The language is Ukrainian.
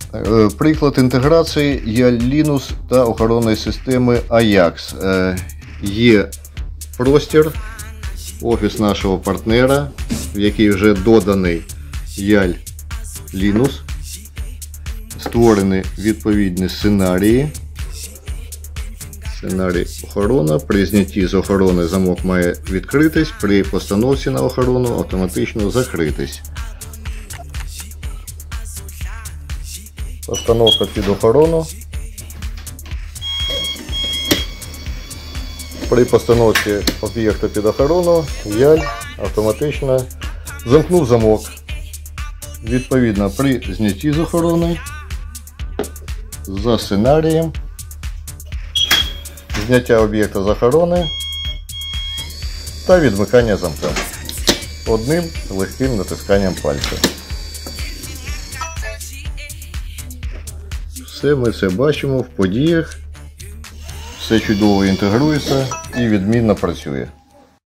Приклад інтеграції YAL-Linux та охоронної системи Ajax. Є простір, офіс нашого партнера, в який вже доданий YAL-Linux. Створені відповідні сценарії. Сценарій охорона. При знятті з охорони замок має відкритись, при постановці на охорону автоматично закритись. Постановка під охорону. При постановці об'єкта під охорону YAL автоматично замкнув замок. Відповідно, при знятті з охорони за сценарієм зняття об'єкта з охорони та відмикання замка одним легким натисканням пальця. Все ми це бачимо в подіях, все чудово інтегрується і відмінно працює.